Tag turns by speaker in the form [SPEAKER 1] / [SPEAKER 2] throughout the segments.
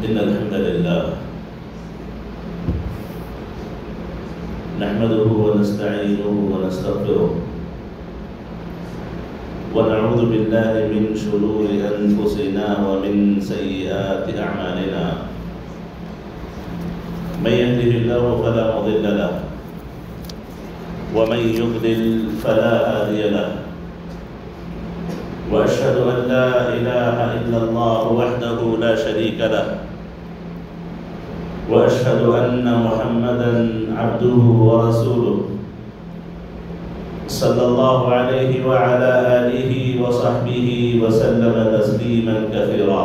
[SPEAKER 1] إن الحمد لله نحمده ونستعينه ونستغفره ونعوذ بالله من شرور أنفسنا ومن سيئات أعمالنا من يهده الله فلا مضل له ومن يضلل فلا هادي له وأشهد أن لا إله إلا الله وحده لا شريك له وأشهد أن محمدًا عبده ورسوله صلى الله عليه وعلى آله وصحبه وسلم تسليمًا كثيرا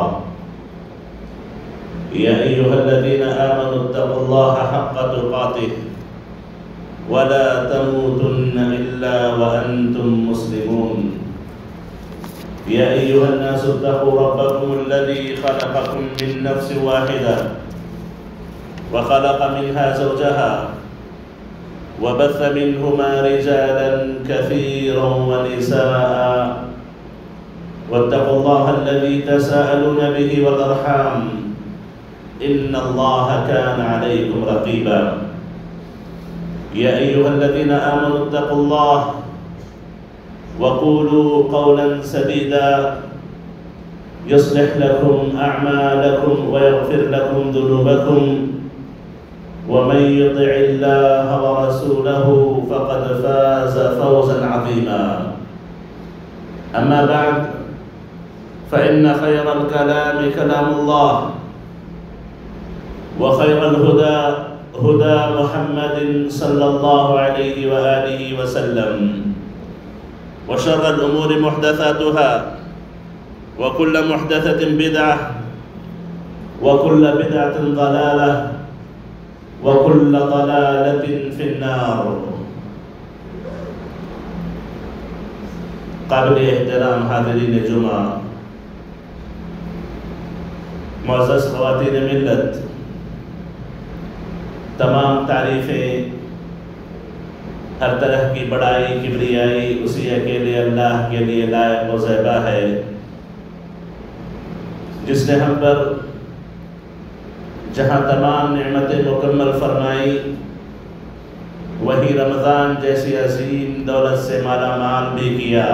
[SPEAKER 1] يا أيها الذين آمنوا اتقوا الله حق تقاته ولا تموتن إلا وأنتم مسلمون يا أيها الناس اتقوا ربكم الذي خلقكم من نفس واحدة وخلق منها زوجها وبث منهما رجالا كثيرا ونساء واتقوا الله الذي تساءلون به والأرحام إن الله كان عليكم رقيبا يا أيها الذين آمنوا اتقوا الله وقولوا قولا سديدا يصلح لكم أعمالكم ويغفر لكم ذنوبكم ومن يطع الله ورسوله فقد فاز فوزا عظيما أما بعد فإن خير الكلام كلام الله وخير الهدى هدى محمد صلى الله عليه وآله وسلم وشر الأمور محدثاتها وكل محدثة بدعة وكل بدعة ضلالة وكل ضلالة في النار قابل احترام حاضرین جمعہ، معزز خواتین ملت، تمام تعریفیں، ہر طرح کی بڑائی کبریائی اسی اکیلے اللہ کے لیے لائق و زیبا ہے، جس نے ہم پر جہاں تمام نعمتیں مکمل فرمائی، وہی رمضان جیسی عظیم دولت سے مالا مال بھی کیا۔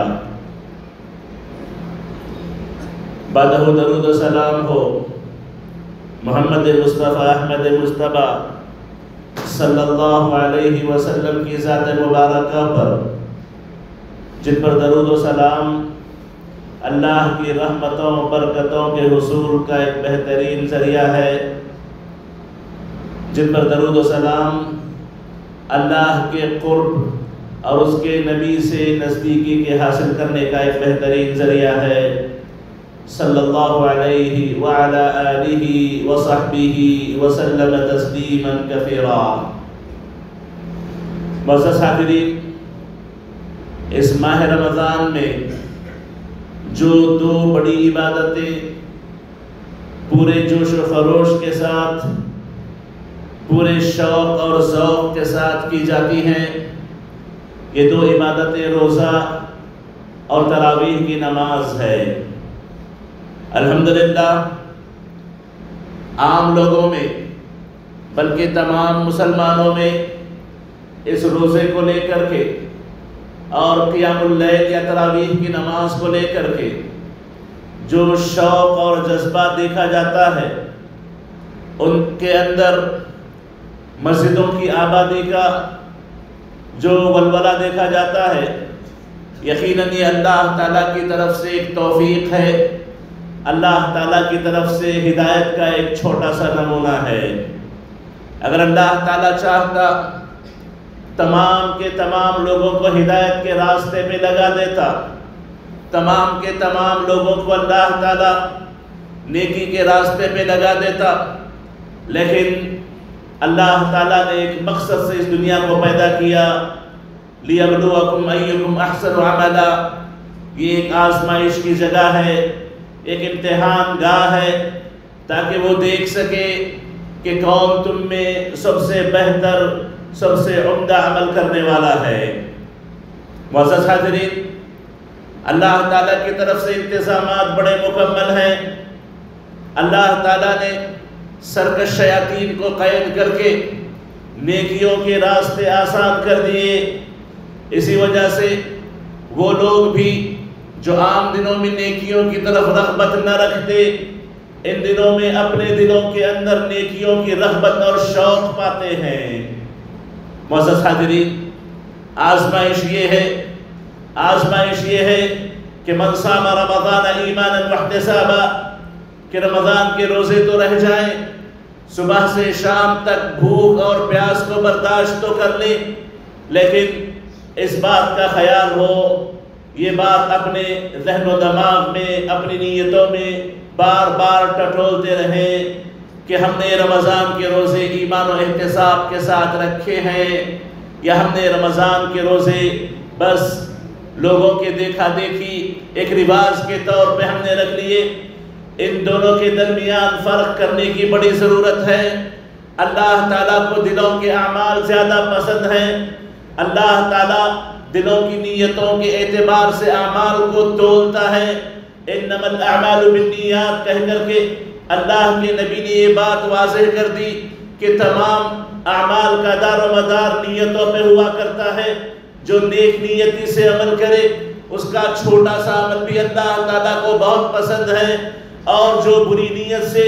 [SPEAKER 1] بعدہ درود و سلام ہو محمد مصطفیٰ احمد مصطفیٰ صلی اللہ علیہ وسلم کی ذات مبارکہ پر، جن پر درود و سلام اللہ کی رحمتوں برکتوں کے حصول کا ایک بہترین ذریعہ ہے، جن پر درود و سلام اللہ کے قرب اور اس کے نبی سے نزدیکی کے حاصل کرنے کا ایک بہترین ذریعہ ہے، صلی اللہ علیہ وعلا آلہ وصحبہ وسلم تسلیما کثیرا۔ معزز حاضرین، اس ماہ رمضان میں جو دو بڑی عبادتیں پورے جوش و خروش کے ساتھ، پورے شوق اور ذوق کے ساتھ کی جاتی ہیں، یہ دو عبادتیں روزہ اور تراویح کی نماز ہے۔ الحمدللہ عام لوگوں میں بلکہ تمام مسلمانوں میں اس روزے کو لے کر کے اور قیام اللیل یا تراویح کی نماز کو لے کر کے جو شوق اور جذبہ دیکھا جاتا ہے، ان کے اندر مسجدوں کی آبادی کا جو ولولہ دیکھا جاتا ہے، یقیناً یہ اللہ تعالیٰ کی طرف سے ایک توفیق ہے، اللہ تعالیٰ کی طرف سے ہدایت کا ایک چھوٹا سا نمونہ ہے۔ اگر اللہ تعالیٰ چاہتا تمام کے تمام لوگوں کو ہدایت کے راستے پہ لگا دیتا، تمام کے تمام لوگوں کو اللہ تعالیٰ نیکی کے راستے پہ لگا دیتا، لیکن اللہ تعالیٰ نے ایک مقصد سے اس دنیا کو پیدا کیا، لِيَبْلُوَكُمْ أَيُّكُمْ أَحْسَنُ عَمَلًا۔ یہ ایک آزمائش کی جگہ ہے، ایک امتحان گاہ ہے، تاکہ وہ دیکھ سکے کہ کون تم میں سب سے بہتر، سب سے عمدہ عمل کرنے والا ہے۔ معزز حاضرین، اللہ تعالیٰ کی طرف سے انتظامات بڑے مکمل ہیں۔ اللہ تعالیٰ نے سرکش شیاطین کو قید کر کے نیکیوں کے راستے آسان کر دیے۔ اسی وجہ سے وہ لوگ بھی جو عام دنوں میں نیکیوں کی طرف رغبت نہ رکھتے، ان دنوں میں اپنے دلوں کے اندر نیکیوں کی رغبت اور شوق پاتے ہیں۔ معزز حاضرین، آزمائش یہ ہے کہ من صام رمضان ایمانا واحتسابا، کہ رمضان کے روزے تو رہ جائیں، صبح سے شام تک بھوک اور پیاس کو برداشت تو کر لیں، لیکن اس بات کا خیال ہو، یہ بات اپنے ذہن و دماغ میں، اپنی نیتوں میں بار بار ٹٹولتے رہیں کہ ہم نے رمضان کے روزے ایمان و احتساب کے ساتھ رکھے ہیں، یا ہم نے رمضان کے روزے بس لوگوں کے دیکھا دیکھی ایک رواج کے طور پہ ہم نے رکھ لیے۔ ان دونوں کے درمیان فرق کرنے کی بڑی ضرورت ہے۔ اللہ تعالیٰ کو دلوں کے اعمال زیادہ پسند ہیں۔ اللہ تعالیٰ دلوں کی نیتوں کے اعتبار سے اعمال کو تولتا ہے۔ انما الاعمال بالنیات کہہ کر کے اللہ کے نبی نے یہ بات واضح کر دی کہ تمام اعمال کا دار و مدار نیتوں پہ ہوا کرتا ہے۔ جو نیک نیتی سے عمل کرے اس کا چھوٹا سا عمل بھی اللہ تعالیٰ کو بہت پسند ہے، اور جو بری نیت سے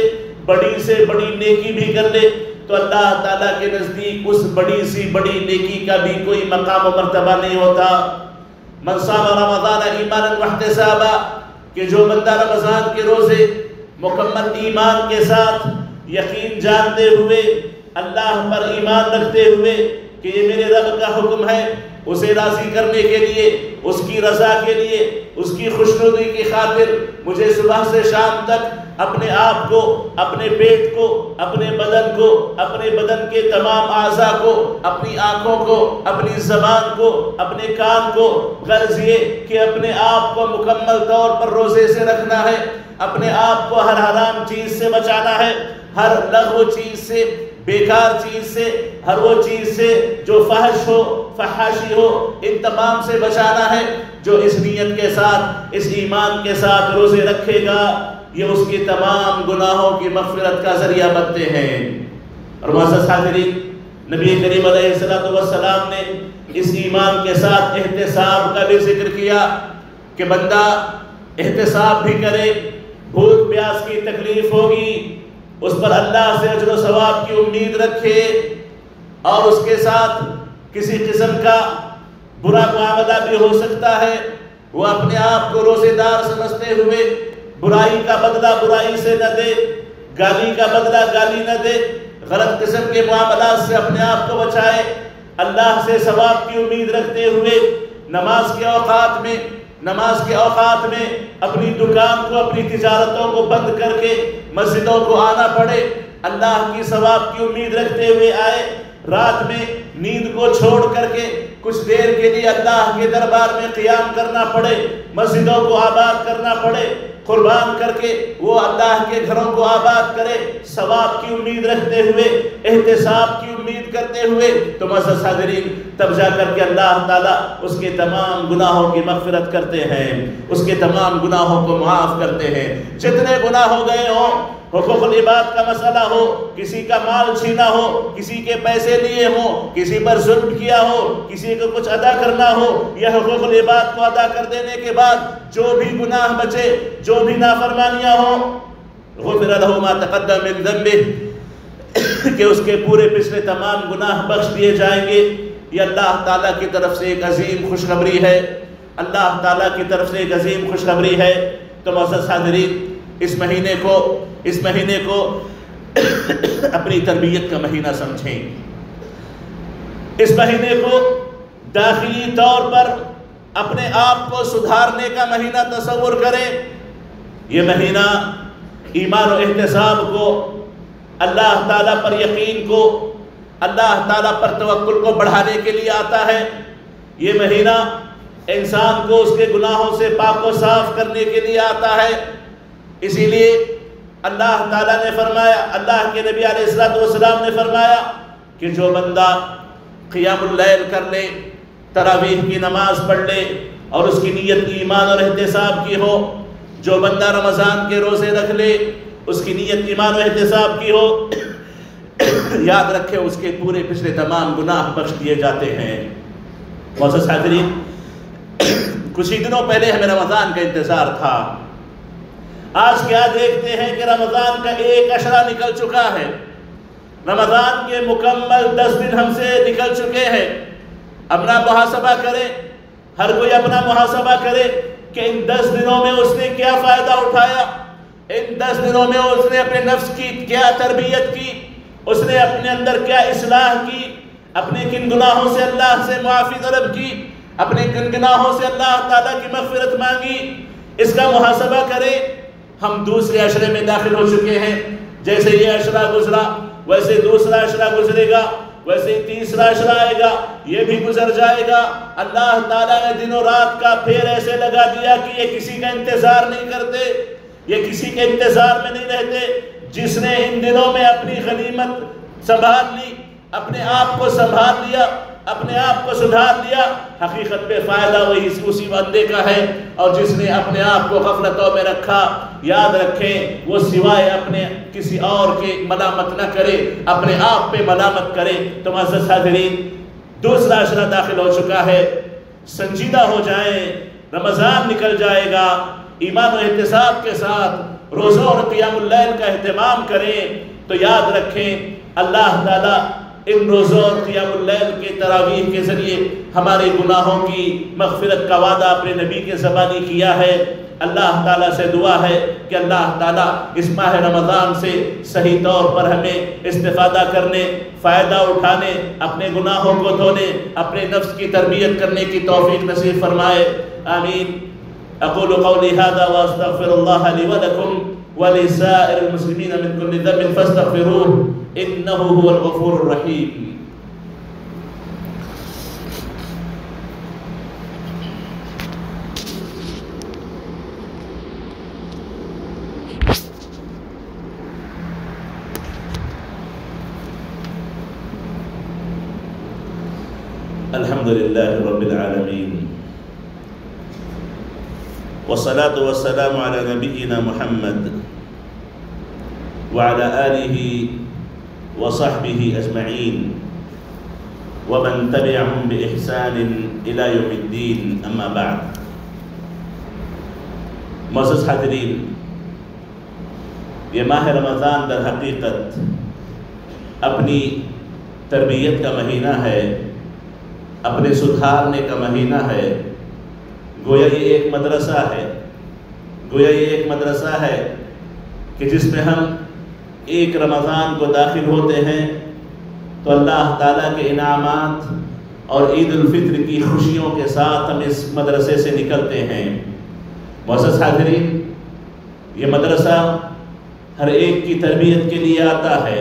[SPEAKER 1] بڑی نیکی بھی کر لے تو اللہ تعالیٰ کے نزدیک اس بڑی سی بڑی نیکی کا بھی کوئی مقام و مرتبہ نہیں ہوتا۔ من صام رمضان ایمانا واحتسابا، کہ جو بندہ رمضان کے روزے مکمل ایمان کے ساتھ، یقین جانتے ہوئے، اللہ پر ایمان رکھتے ہوئے کہ یہ میرے رب کا حکم ہے، اسے راضی کرنے کے لیے، اس کی رضا کے لیے، اس کی خوشنودی کی خاطر مجھے صبح سے شام تک اپنے آپ کو، اپنے پیٹ کو، اپنے بدن کو، اپنے بدن کے تمام اعضاء کو، اپنی آنکھوں کو، اپنی زبان کو، اپنے کان کو، غرض یہ کہ اپنے آپ کو مکمل طور پر روزے سے رکھنا ہے، اپنے آپ کو ہر حرام چیز سے بچانا ہے، ہر لغو چیز سے، بیکار چیز سے، ہر وہ چیز سے جو فحش ہو، فحاشی ہو، ان تمام سے بچانا ہے۔ جو اس نیت کے ساتھ، اس ایمان کے ساتھ روزے رکھے گا، یہ اس کی تمام گناہوں کی مغفرت کا ذریعہ بنتے ہیں۔ اور معزز حاضرین، نبی کریم علیہ السلام نے اس ایمان کے ساتھ احتساب کا بھی ذکر کیا کہ بندہ احتساب بھی کرے، بھوک پیاس کی تکلیف ہوگی، اس پر اللہ سے اجر و ثواب کی امید رکھے، اور اس کے ساتھ کسی قسم کا برا معاملہ بھی ہو سکتا ہے، وہ اپنے آپ کو روزے دار سمجھتے ہوئے برائی کا بدلہ برائی سے نہ دے، گالی کا بدلہ گالی نہ دے، غلط قسم کے معاملات سے اپنے آپ کو بچائے، اللہ سے ثواب کی امید رکھتے ہوئے نماز کے اوقات میں اپنی دکان کو، اپنی تجارتوں کو بند کر کے مسجدوں کو آنا پڑے، اللہ کی ثواب کی امید رکھتے ہوئے آئے، رات میں نیند کو چھوڑ کر کے کچھ دیر کے لیے اللہ کے دربار میں قیام کرنا پڑے، مسجدوں کو آباد کرنا پڑے، قربان کر کے وہ اللہ کے گھروں کو آباد کرے، ثواب کی امید رکھتے ہوئے، احتساب کی امید کرتے ہوئے، تو معزز حاضرین تب جا کر کے اللہ تعالیٰ اس کے تمام گناہوں کی مغفرت کرتے ہیں، اس کے تمام گناہوں کو معاف کرتے ہیں۔ جتنے گناہ ہو گئے ہوں، حقوق العباد کا مسئلہ ہو، کسی کا مال چھینا ہو، کسی کے پیسے لیے ہوں، کسی پر ظلم کیا ہو، کسی کو کچھ ادا کرنا ہو، یا حقوق العباد کو ادا کر دینے کے بعد جو بھی گناہ بچے، جو بھی نافرمانیاں ہوں، غفر لہ ما تقدم من ذنبہ، کہ اس کے پورے پچھلے تمام گناہ بخش دیے جائیں گے۔ یہ اللہ تعالیٰ کی طرف سے ایک عظیم خوشخبری ہے، اللہ تعالیٰ کی طرف سے ایک عظیم خوشخبری ہے۔ تو معزز حاضرین، اس مہینے کو اپنی تربیت کا مہینہ سمجھیں، اس مہینے کو داخلی طور پر اپنے آپ کو سدھارنے کا مہینہ تصور کریں۔ یہ مہینہ ایمان و احتساب کو، اللہ تعالیٰ پر یقین کو، اللہ تعالیٰ پر توکل کو بڑھانے کے لیے آتا ہے۔ یہ مہینہ انسان کو اس کے گناہوں سے پاک و صاف کرنے کے لیے آتا ہے۔ اسی لیے اللہ تعالیٰ نے فرمایا، اللہ کے نبی علیہ السلام نے فرمایا کہ جو بندہ قیام اللیل کر لے، تراویح کی نماز پڑھ لے اور اس کی نیت ایمان اور احتساب کی ہو، جو بندہ رمضان کے روزے رکھ لے اس کی نیت ایمان و احتساب کی ہو، یاد رکھے اس کے پورے پچھلے تمام گناہ بخش دیے جاتے ہیں۔ معزز حاضرین، کچھ ہی دنوں پہلے ہمیں رمضان کا انتظار تھا۔ آج کیا دیکھتے ہیں کہ رمضان کا ایک عشرہ نکل چکا ہے، رمضان کے مکمل 10 دن ہم سے نکل چکے ہیں۔ اپنا محاسبہ کرے، ہر کوئی اپنا محاسبہ کرے کہ ان 10 دنوں میں اس نے کیا فائدہ اٹھایا، ان 10 دنوں میں اس نے اپنے نفس کی کیا تربیت کی، اس نے اپنے اندر کیا اصلاح کی، اپنے کن گناہوں سے اللہ سے معافی طلب کی، اپنے کن گناہوں سے اللہ تعالیٰ کی مغفرت مانگی۔ اس کا محاسبہ کرے۔ ہم دوسرے عشرے میں داخل ہو چکے ہیں، جیسے یہ عشرہ گزرا ویسے دوسرا عشرہ گزرے گا، ویسے تیسرا عشرہ آئے گا، یہ بھی گزر جائے گا۔ اللہ تعالیٰ نے دن و رات کا پھیر ایسے لگا دیا کہ یہ کسی کا انتظار نہیں کرتے، یہ کسی کے انتظار میں نہیں رہتے۔ جس نے ان دنوں میں اپنی غنیمت سنبھال لی، اپنے آپ کو سنبھال لیا، اپنے آپ کو سدھار لیا، حقیقت میں فائدہ وہی اسی بندے کا ہے۔ اور جس نے اپنے آپ کو غفلتوں میں رکھا، یاد رکھیں وہ سوائے اپنے کسی اور کے ملامت نہ کرے، اپنے آپ پہ ملامت کرے۔ تو معزز حاضرین، دوسرا عشرہ داخل ہو چکا ہے، سنجیدہ ہو جائیں، رمضان نکل جائے گا، ایمان و احتساب کے ساتھ روزوں اور قیام اللیل کا اہتمام کریں۔ تو یاد رکھیں اللہ تعالیٰ ان روزوں اور قیام اللیل کے تراویح کے ذریعے ہمارے گناہوں کی مغفرت کا وعدہ اپنے نبی کے زبانی کیا ہے۔ اللہ تعالیٰ سے دعا ہے کہ اللہ تعالیٰ اس ماہ رمضان سے صحیح طور پر ہمیں استفادہ کرنے، فائدہ اٹھانے، اپنے گناہوں کو دھونے، اپنے نفس کی تربیت کرنے کی توفیق نصیب فرمائے۔ آمین۔ اقول قولی هذا واستغفر الله لي ولكم ولسائر المسلمين من كل ذنب فاستغفروه انه هو الغفور الرحيم۔ الحمد لله رب العالمين، والصلاة والسلام على نبينا محمد وعلى آله وصحبه أجمعين ومن تبعهم بإحسان إلى يوم الدين، أما بعد۔ معزز حاضرین، یہ ماہ رمضان در حقیقت اپنی تربیت کا مہینہ ہے، اپنے سدھارنے کا مہینہ ہے۔ گویا یہ ایک مدرسہ ہے، گویا یہ ایک مدرسہ ہے کہ جس میں ہم ایک رمضان کو داخل ہوتے ہیں تو اللہ تعالیٰ کے انعامات اور عید الفطر کی خوشیوں کے ساتھ ہم اس مدرسے سے نکلتے ہیں۔ معزز حاضرین، یہ مدرسہ ہر ایک کی تربیت کے لیے آتا ہے۔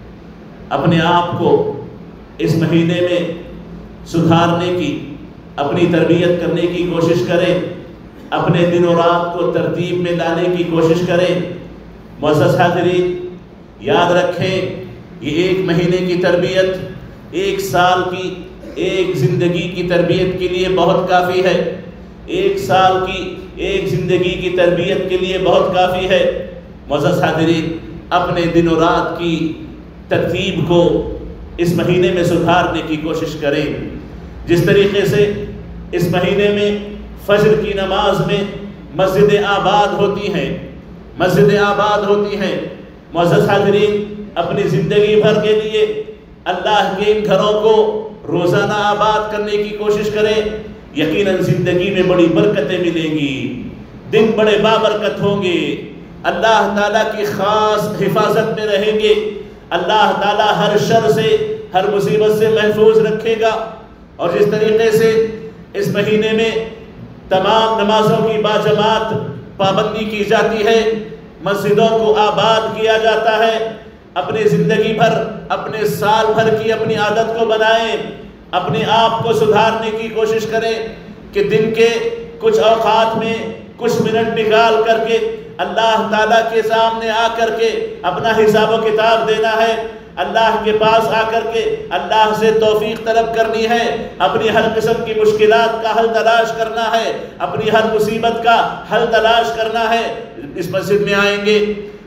[SPEAKER 1] اپنے آپ کو اس مہینے میں سدھارنے کی، اپنی تربیت کرنے کی کوشش کریں، اپنے دن و رات کو ترتیب میں لانے کی کوشش کریں۔ معزز حاضرین، یاد رکھیں یہ ایک مہینے کی تربیت ایک سال کی، ایک زندگی کی تربیت کے لیے بہت کافی ہے۔ ایک سال کی، ایک زندگی کی تربیت کے لیے بہت کافی ہے۔ معزز حاضرین، اپنے دن و رات کی ترتیب کو اس مہینے میں سدھارنے کی کوشش کریں۔ جس طریقے سے اس مہینے میں فجر کی نماز میں مسجدیں آباد ہوتی ہیں، مسجدیں آباد ہوتی ہیں، معزز حاضرین اپنی زندگی بھر کے لیے اللہ کے ان گھروں کو روزانہ آباد کرنے کی کوشش کریں۔ یقیناً زندگی میں بڑی برکتیں ملیں گی، دن بڑے بابرکت ہوں گے، اللہ تعالیٰ کی خاص حفاظت میں رہیں گے، اللہ تعالیٰ ہر شر سے، ہر مصیبت سے محفوظ رکھے گا۔ اور جس طریقے سے اس مہینے میں تمام نمازوں کی باجماعت پابندی کی جاتی ہے، مسجدوں کو آباد کیا جاتا ہے، اپنے زندگی بھر، اپنے سال بھر کی اپنی عادت کو بنائیں، اپنے آپ کو سدھارنے کی کوشش کریں کہ دن کے کچھ اوقات میں کچھ منٹ نکال کر کے اللہ تعالیٰ کے سامنے آ کر کے اپنا حساب و کتاب دینا ہے، اللہ کے پاس آ کر کے اللہ سے توفیق طلب کرنی ہے، اپنی ہر قسم کی مشکلات کا حل تلاش کرنا ہے، اپنی ہر مصیبت کا حل تلاش کرنا ہے۔ اس مسجد میں آئیں گے،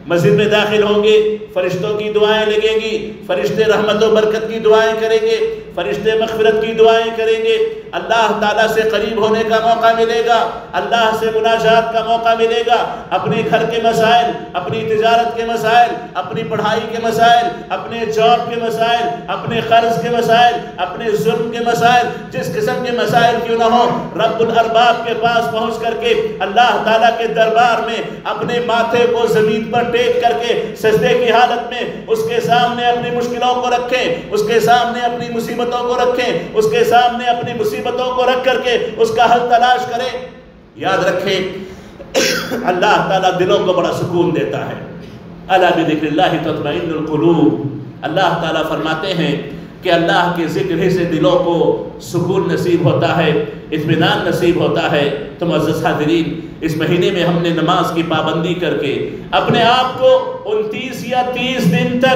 [SPEAKER 1] مسجد میں داخل ہوں گے، فرشتوں کی دعائیں لگیں گی، فرشتے رحمت و برکت کی دعائیں کریں گے، فرشتے مغفرت کی دعائیں کریں گے، اللہ تعالیٰ سے قریب ہونے کا موقع ملے گا، اللہ سے مناجات کا موقع ملے گا، اپنے گھر کے مسائل، اپنی تجارت کے مسائل، اپنی پڑھائی کے مسائل، اپنے جاب کے مسائل، اپنے قرض کے مسائل، اپنے ظلم کے مسائل، جس قسم کے مسائل کیوں نہ ہو، رب الارباب کے پاس پہنچ کر کے اللہ تعالیٰ کے دربار میں اپنے ماتھے کو زمین پر ٹیک کر کے سجدے کی حالت میں اس کے سامنے اپنی مشکلوں کو رکھیں، اس کے سامنے اپنی مصیبتوں کو رکھیں، اس کے سامنے اپنی مصیبتوں کو رکھ کر کے اس کا حل تلاش کریں۔ یاد رکھیں اللہ تعالیٰ دلوں کو بڑا سکون دیتا ہے۔ الا بذکر اللہ تطمئن القلوب، اللہ تعالیٰ فرماتے ہیں کہ اللہ کے ذکر ہی سے دلوں کو سکون نصیب ہوتا ہے، اطمینان نصیب ہوتا ہے۔ تو معزز حاضرین، اس مہینے میں ہم نے نماز کی پابندی کر کے اپنے آپ کو 29 یا 30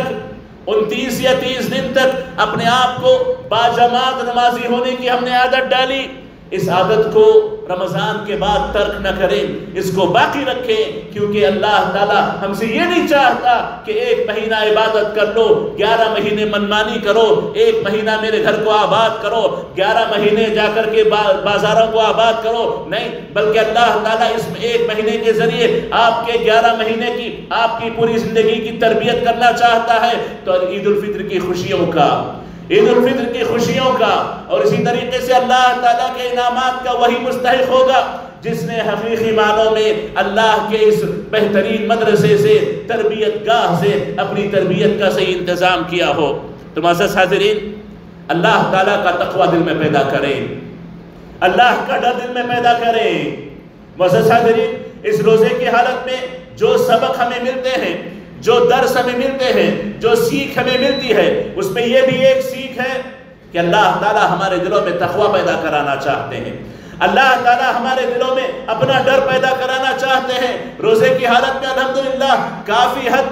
[SPEAKER 1] دن تک اپنے آپ کو باجماعت نمازی ہونے کی ہم نے عادت ڈالی۔ اس عادت کو رمضان کے بعد ترک نہ کریں، اس کو باقی رکھیں، کیونکہ اللہ تعالیٰ ہم سے یہ نہیں چاہتا کہ ایک مہینہ عبادت کر لو، 11 مہینے منمانی کرو، ایک مہینہ میرے گھر کو آباد کرو، 11 مہینے جا کر کے بازاروں کو آباد کرو، نہیں، بلکہ اللہ تعالیٰ اس ایک مہینے کے ذریعے آپ کے 11 مہینے کی، آپ کی پوری زندگی کی تربیت کرنا چاہتا ہے۔ تو عید الفطر کی خوشیوں کا، عید الفطر کی خوشیوں کا اور اسی طریقے سے اللہ تعالیٰ کے انعامات کا وہی مستحق ہوگا جس نے حقیقی معنوں میں اللہ کے اس بہترین مدرسے سے، تربیت گاہ سے اپنی تربیت کا صحیح انتظام کیا ہو۔ تو معزز حاضرین، اللہ تعالیٰ کا تقوی دل میں پیدا کریں، اللہ کا ڈر دل میں پیدا کریں۔ معزز حاضرین، اس روزے کی حالت میں جو سبق ہمیں ملتے ہیں، جو درس ہمیں ملتے ہیں، جو سیکھ ہمیں ملتی ہے، اس میں یہ بھی ایک سیکھ ہے کہ اللہ تعالیٰ ہمارے دلوں میں تقوی پیدا کرانا چاہتے ہیں، اللہ تعالیٰ ہمارے دلوں میں اپنا ڈر پیدا کرانا چاہتے ہیں۔ روزے کی حالت میں الحمدللہ کافی حد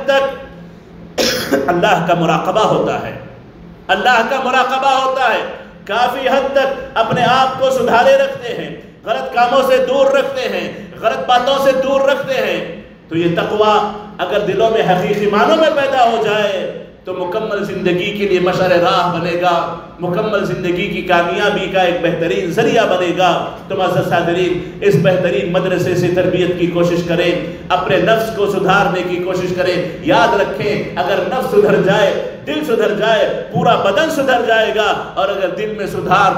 [SPEAKER 1] تک اللہ کا مراقبہ ہوتا ہے، اللہ کا مراقبہ ہوتا ہے، کافی حد تک اپنے آپ کو سدھارے رکھتے ہیں، غلط کاموں سے دور رکھتے ہیں، غلط باتوں سے دور رکھتے ہیں۔ تو یہ تقوی اگر دلوں میں حقیقی معنوں میں پیدا ہو جائے تو مکمل زندگی کے لیے مشعل راہ بنے گا، مکمل زندگی کی کامیابی کا ایک بہترین ذریعہ بنے گا۔ تو معزز حاضرین، اس بہترین مدرسے سے تربیت کی کوشش کریں، اپنے نفس کو سدھارنے کی کوشش کریں۔ یاد رکھیں، اگر نفس سدھر جائے، دل سدھر جائے، پورا بدن سدھر جائے گا، اور اگر دل میں سدھار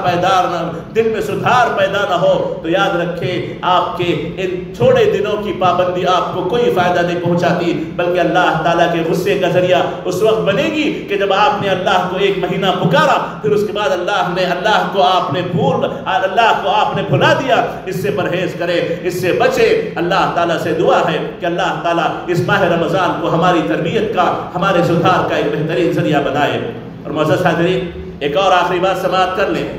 [SPEAKER 1] پیدا نہ ہو تو یاد رکھیں آپ کے ان تھوڑے دنوں کی پابندی آپ کو کوئی فائدہ نہیں پہنچاتی، بلکہ اللہ تعالیٰ کے غصے کا ذریعہ اس وقت بنے گی کہ جب آپ نے اللہ کو ایک مہینہ پکارا، پھر اس کے بعد اللہ کو آپ نے بھلا دیا۔ اس سے پرہیز کریں، اس سے بچے۔ اللہ تعالیٰ سے دعا ہے کہ اللہ تعالیٰ اس ماہ رمضان کو ہماری تربیت کا، ہمارے سدھار کا ایک بہترین ذریعہ بنائے۔ اور معزز حاضرین، ایک اور آخری بات سماعت کر لیں۔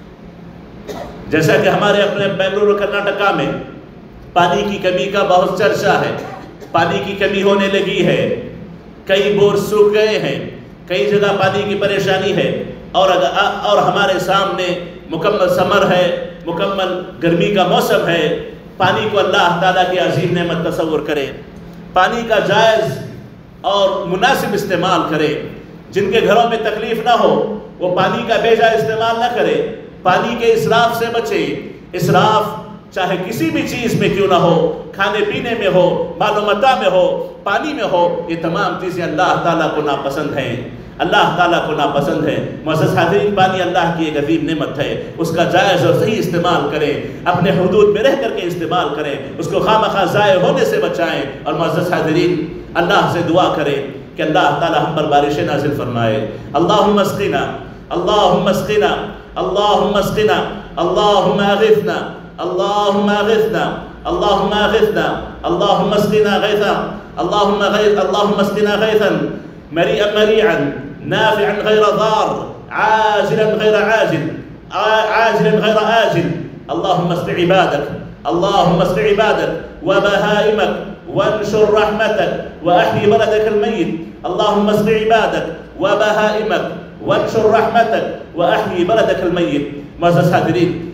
[SPEAKER 1] جیسا کہ ہمارے اپنے بنگلورو کرناٹکا میں پانی کی کمی کا بہت چرچا ہے، پانی کی کمی ہونے لگی ہے، کئی بور سوکھ گئے ہیں، کئی جگہ پانی کی پریشانی ہے، اور ہمارے سامنے مکمل سمر ہے، مکمل گرمی کا موسم ہے۔ پانی کو اللہ تعالیٰ کی عظیم نعمت تصور کریں، پانی کا جائز اور مناسب استعمال کریں۔ جن کے گھروں میں تکلیف نہ ہو وہ پانی کا بے جا استعمال نہ کرے، پانی کے اسراف سے بچے۔ اسراف چاہے کسی بھی چیز میں کیوں نہ ہو، کھانے پینے میں ہو، مال و متاع میں ہو، پانی میں ہو، یہ تمام چیزیں اللہ تعالیٰ کو ناپسند ہیں، اللہ تعالیٰ کو ناپسند ہے۔ معزز حاضرین، پانی اللہ کی ایک عظیم نعمت ہے، اس کا جائز اور صحیح استعمال کریں، اپنے حدود میں رہ کر کے استعمال کریں، اس کو خواہ ضائع ہونے سے بچائیں۔ اور معزز حاضرین، اللہ سے دعا کریں کہ اللہ تعالیٰ ہم پر بارشیں نازل فرمائے۔ اللہم اسقنا، اللہم اسقنا، اللہم اسقنا، اللہم اغثنا، اللہم اغثنا، اللہم اغثنا، اللہم اسقنا غیثا، اللہم اسقنا غیثا مريئا مريعا نافعا غير ضار عاجلا غير عاجل عاجلا غير آجل. اللهم اسق عبادك، اللهم اسق عبادك وبهائمك وانشر رحمتك وأحيي بلدك الميت. اللهم اسق عبادك وبهائمك وانشر رحمتك وأحيي بلدك الميت. معزز حاضرین،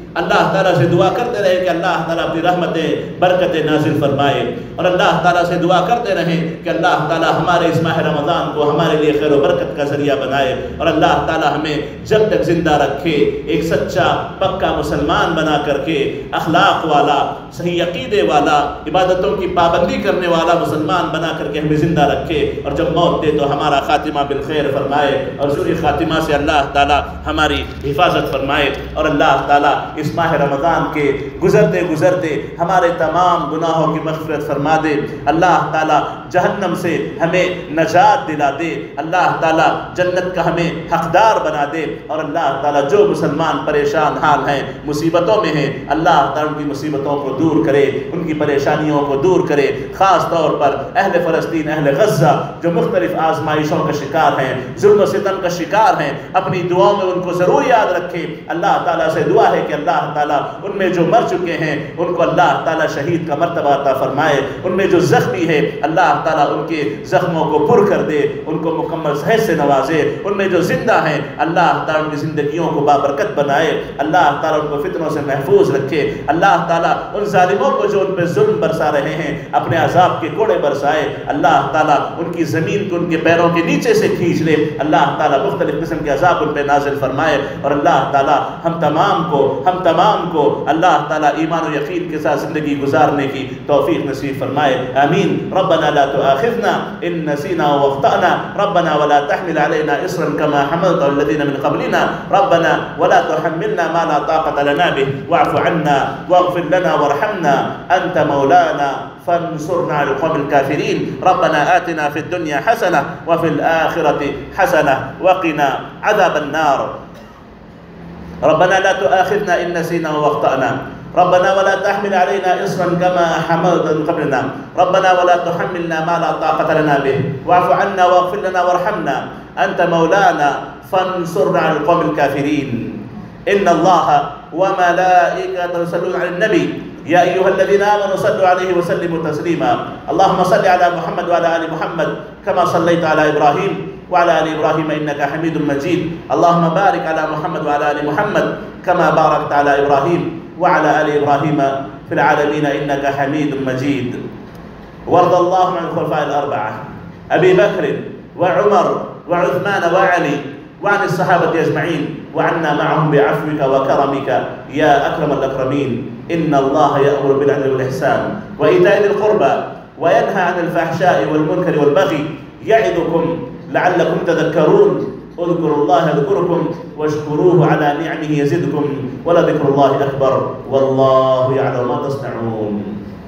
[SPEAKER 1] اللہ تعالیٰ سے دعا کرتے رہے کہ اللہ تعالیٰ اپنی رحمتیں برکتیں نازل فرمائے، اور اللہ تعالیٰ سے دعا کرتے رہیں کہ اللہ تعالیٰ ہمارے اس ماہ رمضان کو ہمارے لیے خیر و برکت کا ذریعہ بنائے، اور اللہ تعالیٰ ہمیں جب تک زندہ رکھے ایک سچا پکا مسلمان بنا کر کے، اخلاق والا، صحیح عقیدے والا، عبادتوں کی پابندی کرنے والا مسلمان بنا کر کے ہمیں زندہ رکھے، اور جب موت دے تو ہمارا خاتمہ بالخیر فرمائے، اور سوء خاتمہ سے اللہ تعالیٰ ہماری حفاظت فرمائے، اور اللہ تعالیٰ اس ماہ رمضان کے گزرتے گزرتے ہمارے تمام گناہوں کی مغفرت فرما دے، اللہ تعالیٰ جہنم سے ہمیں نجات دلا دے، اللہ تعالیٰ جنت کا ہمیں حقدار بنا دے، اور اللہ تعالیٰ جو مسلمان پریشان حال ہیں، مصیبتوں میں ہیں، اللہ تعالیٰ ان کی مصیبتوں کو دور کرے، ان کی پریشانیوں کو دور کرے، خاص طور پر اہل فلسطین، اہل غزہ جو مختلف آزمائشوں کا شکار ہیں، ظلم و ستم کا شکار ہیں، اپنی دعاؤں میں ان کو ضرور یاد رکھے۔ اللہ تعالیٰ سے دعا ہے کہ اللہ تعالیٰ ان میں جو مر چکے ہیں ان کو اللہ تعالیٰ شہید کا مرتبہ عطا فرمائے، ان میں جو زخمی ہے اللہ تعالیٰ ان کے زخموں کو پر کر دے، ان کو مکمل صحت سے نوازے، ان میں جو زندہ ہیں اللہ تعالیٰ ان کی زندگیوں کو بابرکت بنائے، اللہ تعالیٰ ان کو فتنوں سے محفوظ رکھے، اللہ تعالیٰ ان ظالموں کو جو ان پہ ظلم برسا رہے ہیں اپنے عذاب کے کوڑے برسائے، اللہ تعالیٰ ان کی زمین کو ان کے پیروں کے نیچے سے کھینچ لے، اللہ تعالیٰ مختلف قسم کے عذاب ان پہ نازل فرمائے، اور اللہ تعالیٰ ہم تمام کو اللہ تعالیٰ ایمان و یقین کے ساتھ زندگی گزارنے کی توفیق نصیب فرمائے، آمین۔ ربنا لا تؤاخذنا ان نسینا واخطأنا، ربنا ولا تحمل علينا اصرا كما حملت على الذين من قبلنا، ربنا ولا تحملنا ما لا طاقة لنا به، واعف عنا واغفر لنا وارحمنا انت مولانا فانصرنا على القوم الكافرين، ربنا آتنا في الدنيا حسنة وفي الآخرة حسنة وقنا عذاب النار، ربنا لا تؤاخذنا إن نسينا واخطأنا، ربنا ولا تحمل علينا إصرا كما حملت من قبلنا، ربنا ولا تحملنا ما لا طاقة لنا به، واعف عنا واغفر لنا وارحمنا أنت مولانا فانصرنا على القوم الكافرين، إن الله وملائكته يصلون على النبي يا أيها الذين آمنوا صلوا عليه وسلموا تسليما، اللهم صل على محمد وعلى آل محمد كما صليت على إبراهيم وعلى آل إبراهيم إنك حميد مجيد، اللهم بارك على محمد وعلى آل محمد كما باركت على إبراهيم وعلى آل إبراهيم في العالمين إنك حميد مجيد، وارض اللهم عن الخلفاء الأربعة أبي بكر وعمر وعثمان وعلي وعن الصحابة أجمعين، وعنا معهم بعفوك وكرمك يا أكرم الأكرمين، إن الله يأمر بالعدل والإحسان وإيتاء ذي القربى وينهى عن الفحشاء والمنكر والبغي يعظكم لعلكم تذكرون، اذكروا الله يذكركم واشكروه على نعمه يزدكم ولذكر الله أكبر والله يعلم ما تصنعون۔